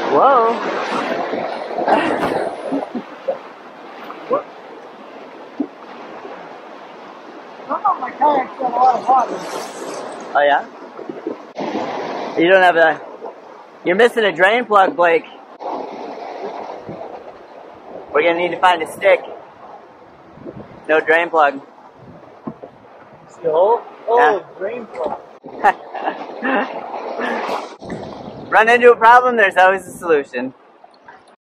Whoa. Somehow my kayak's got a lot of water. Oh yeah? You don't have a... You're missing a drain plug, Blake. We're gonna need to find a stick. No drain plug. See the hole? Oh, Yeah. drain plug. Run into a problem, there's always a solution.